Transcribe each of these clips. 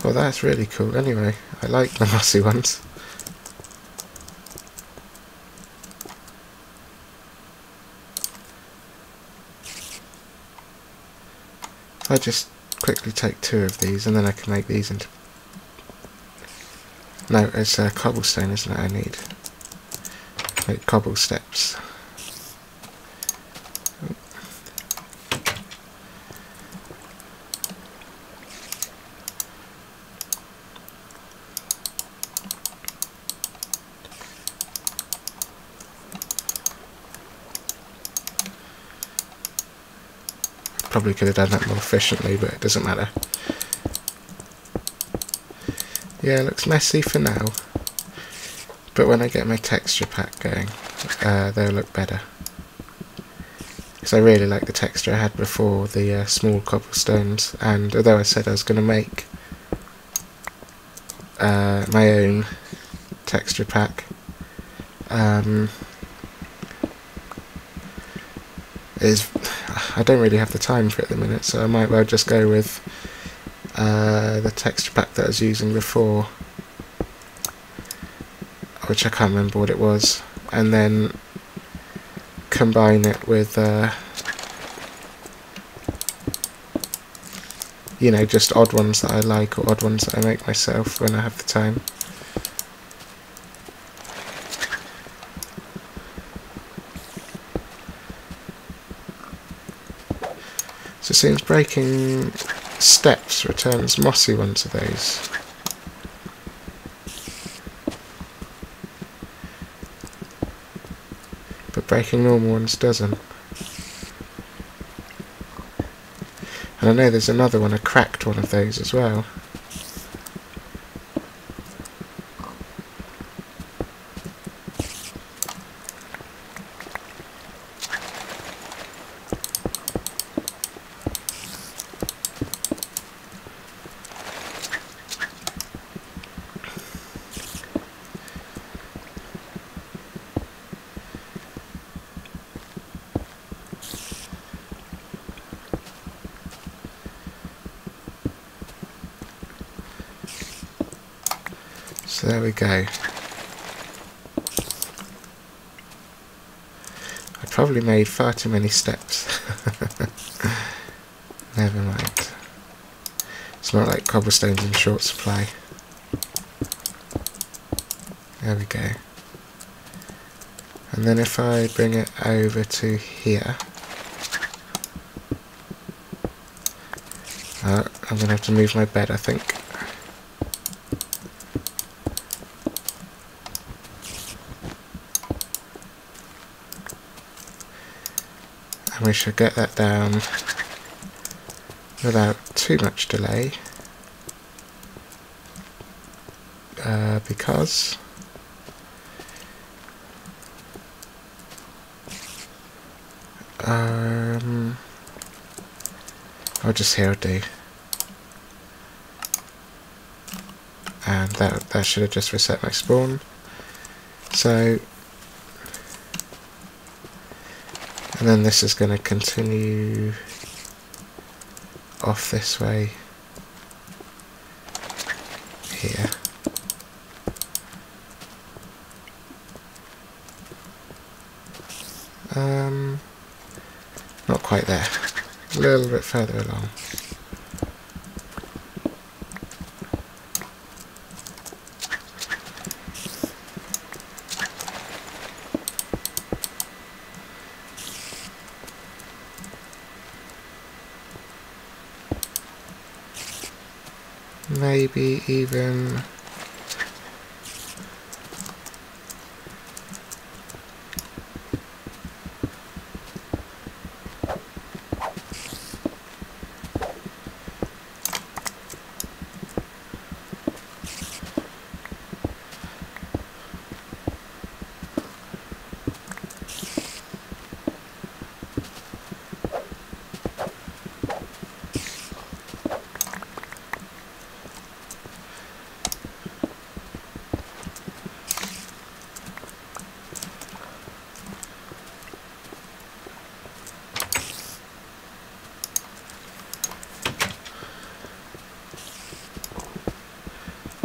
Well, that's really cool anyway. I like the mossy ones. I just quickly take 2 of these and then I can make these into... No, it's cobblestone, isn't it? I need make cobble steps. Probably could have done that more efficiently, but it doesn't matter. Yeah, it looks messy for now, but when I get my texture pack going, they'll look better. Because I really like the texture I had before the small cobblestones, and although I said I was going to make my own texture pack, I don't really have the time for it at the minute, so I might well just go with the texture pack that I was using before, which I can't remember what it was, and then combine it with you know, just odd ones that I like or odd ones that I make myself when I have the time. So it seems breaking steps returns mossy ones of those. But breaking normal ones doesn't. And I know there's another one, a cracked one of those as well. So there we go. I probably made far too many steps. Never mind. It's not like cobblestone's in short supply. There we go. And then if I bring it over to here, I'm going to have to move my bed, I think. And we should get that down without too much delay, because I'll just here do, and that should have just reset my spawn. So, and then this is going to continue off this way here. Not quite there, a little bit further along. Maybe even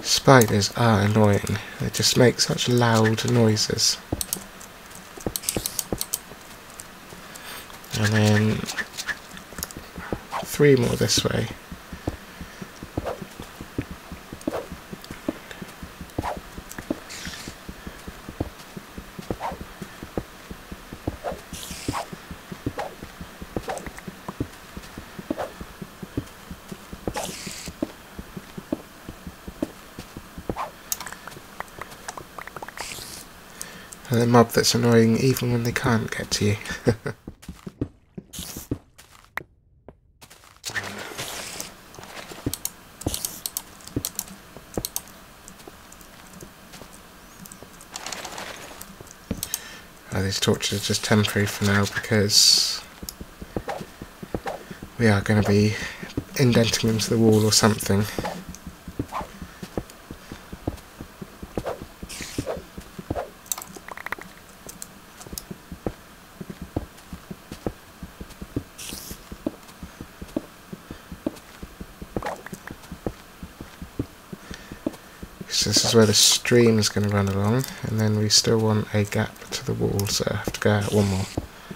Spiders are annoying. They just make such loud noises. And then 3 more this way. And the mob that's annoying even when they can't get to you. These torches are just temporary for now because we are going to be indenting them to the wall or something. So this is where the stream is going to run along, and then we still want a gap to the wall, so I have to go out 1 more.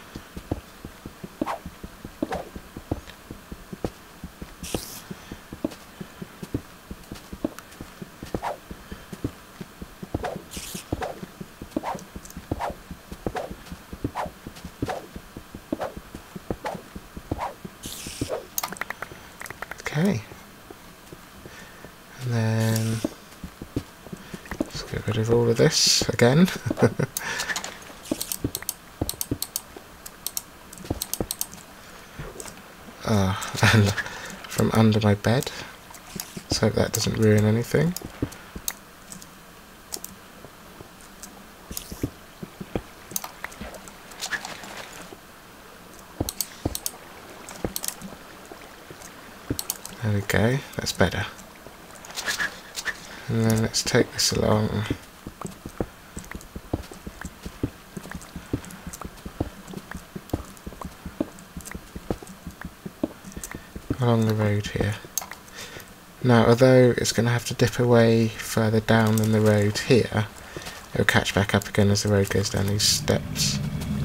Okay. And then let's get rid of all of this again. And from under my bed. Let's hope that doesn't ruin anything. There we go, that's better. And then let's take this along. Along the road here. Now, although it's going to have to dip away further down than the road here, it'll catch back up again as the road goes down these steps.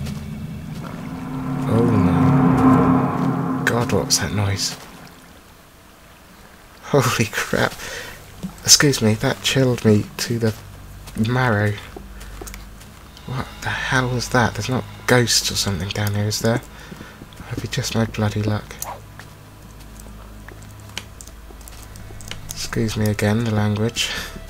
Oh no. God, what was that noise? Holy crap. Excuse me, that chilled me to the marrow. What the hell was that? There's not ghosts or something down here, is there? That'd be just my bloody luck. Excuse me again, the language.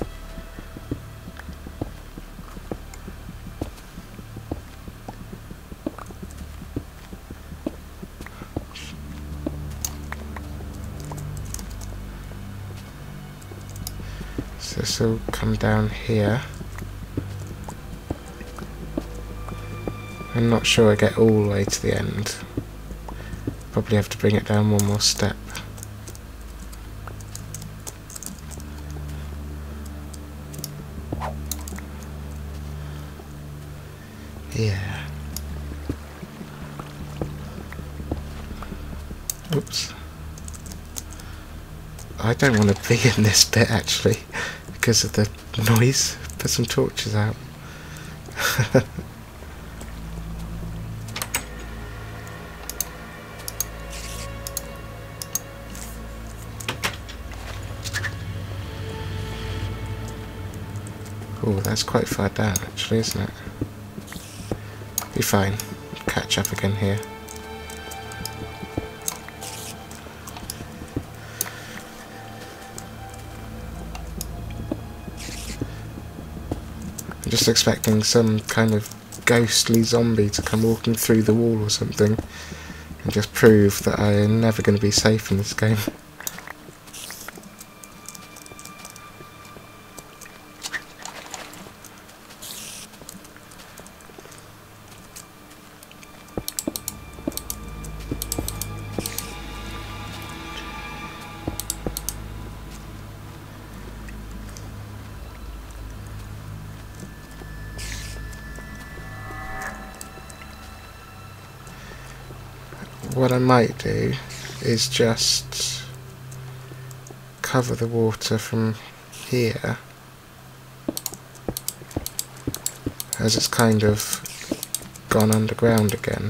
So this will come down here. I'm not sure I get all the way to the end. Probably have to bring it down 1 more step. Yeah. Oops. I don't want to be in this bit actually because of the noise. Put some torches out. Oh, that's quite far down actually, isn't it? Be fine. Catch up again here. I'm just expecting some kind of ghostly zombie to come walking through the wall or something and just prove that I am never going to be safe in this game. What I might do is just cover the water from here, as it's kind of gone underground again.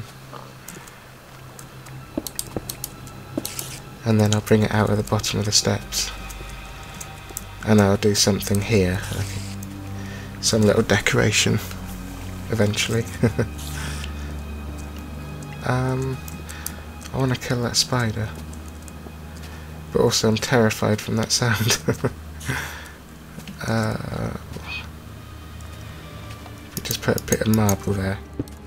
And then I'll bring it out at the bottom of the steps. And I'll do something here, like some little decoration, eventually. I want to kill that spider. But also I'm terrified from that sound. Just put a bit of marble there.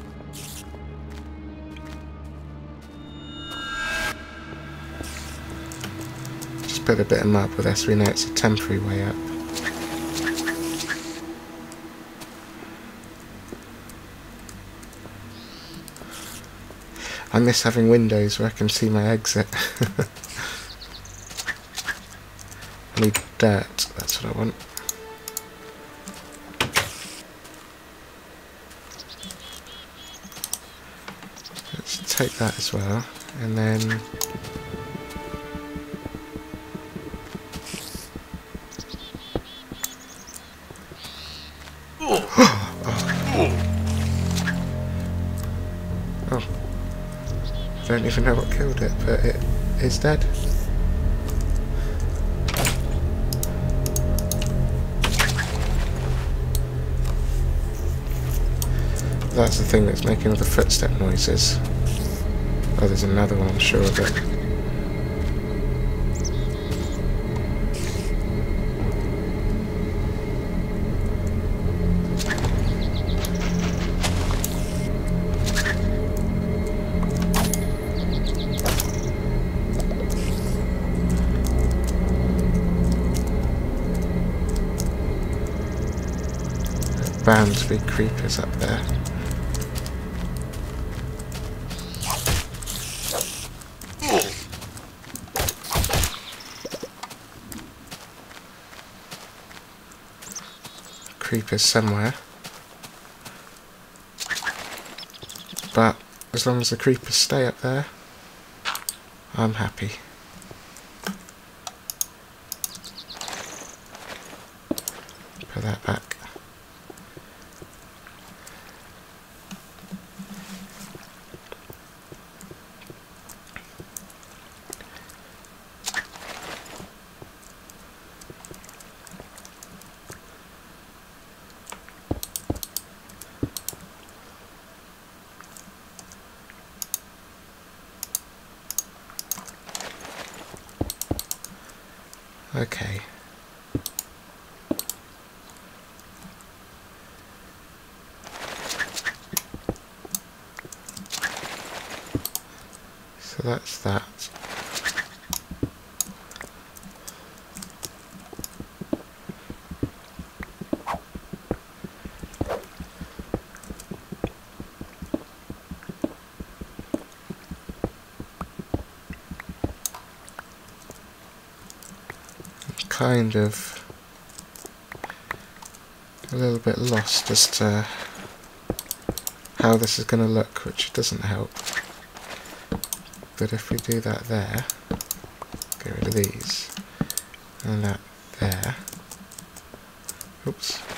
Just put a bit of marble there so we know it's a temporary way up. I miss having windows where I can see my exit. I need dirt, that's what I want. Let's take that as well, and then oh, I don't even know what killed it, but it is dead. That's the thing that's making all the footstep noises. Oh, there's another one, I'm sure of it. There's bound to be creepers up there. Creepers somewhere, but as long as the creepers stay up there, I'm happy. Put that back. Okay. So that's that. Kind of a little bit lost as to how this is going to look, which doesn't help. But if we do that there, get rid of these, and that there, oops.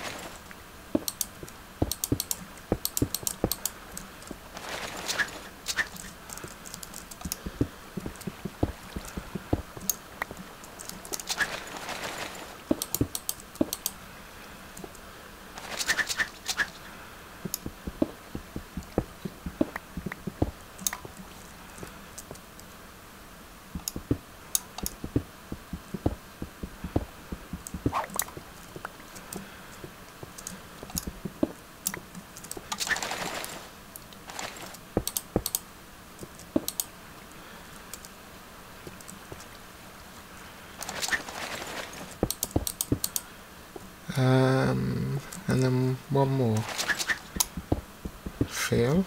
And then one more. Feel.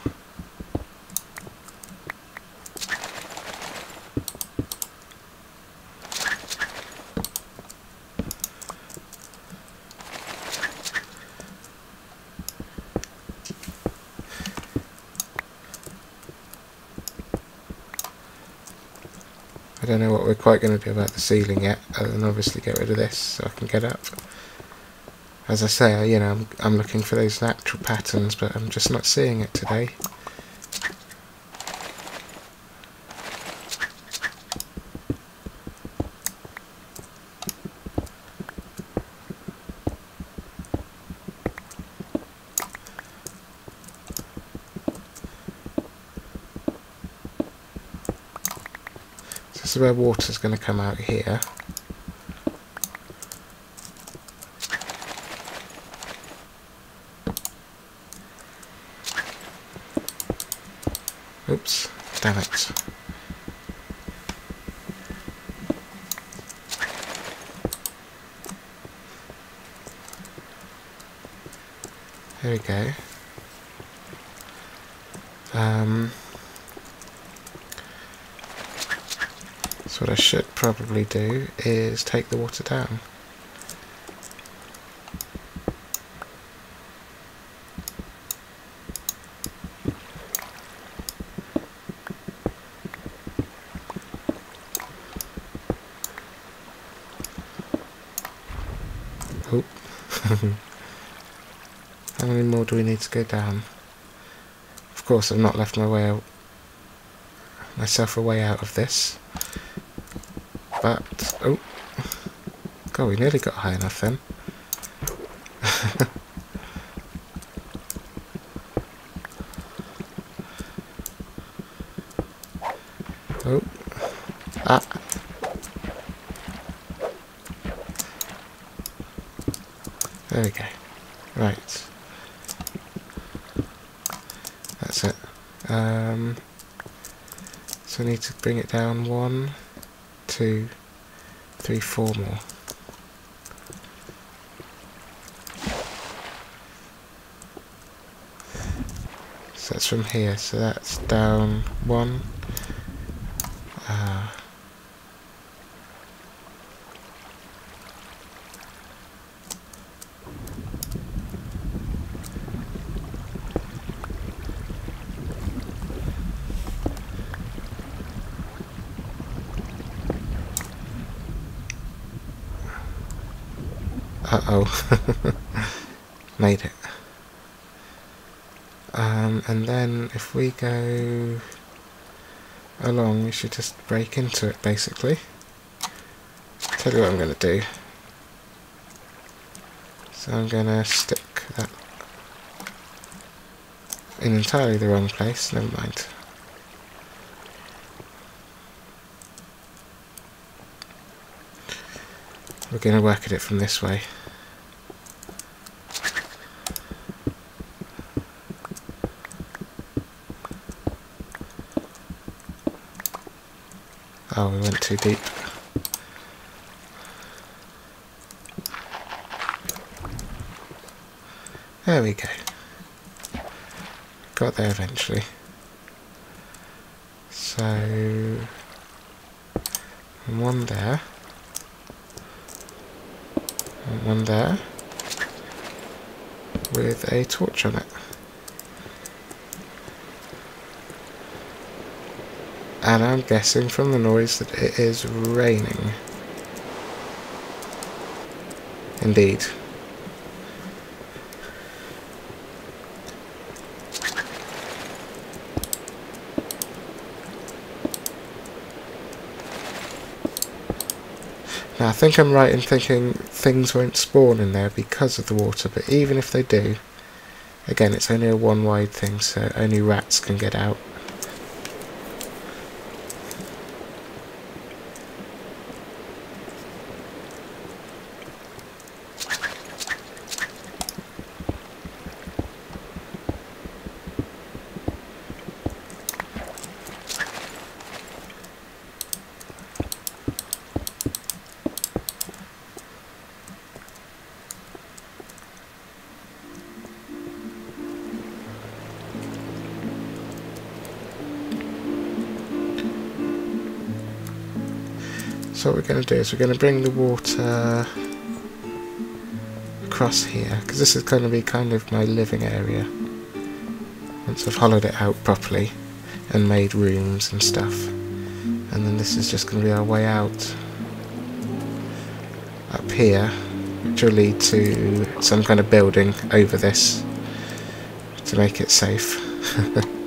I don't know what we're quite going to do about the ceiling yet, other than obviously get rid of this so I can get up. As I say, you know, I'm looking for those natural patterns, but I'm just not seeing it today. This is where water's going to come out here. Oops, damn it. There we go. So what I should probably do is take the water down. Oh. How many more do we need to go down? Of course I've not left myself a way out of this. But, oh, God, we nearly got high enough then. Oh, ah. There we go. Right. That's it. So I need to bring it down 1, 2, 3, 4 more. So that's from here, so that's down 1. Uh-oh. Made it. And then if we go along, we should just break into it, basically. Tell you what I'm going to do. So I'm going to stick that in entirely the wrong place, never mind. We're going to work at it from this way. Oh, we went too deep. There we go. Got there eventually. So, one there. And one there. With a torch on it. And I'm guessing from the noise that it is raining. Indeed. Now I think I'm right in thinking things won't spawn in there because of the water, but even if they do, again it's only a one wide thing, so only rats can get out. So what we're going to do is we're going to bring the water across here, because this is going to be kind of my living area once I've hollowed it out properly and made rooms and stuff. And then this is just going to be our way out up here, which will lead to some kind of building over this to make it safe.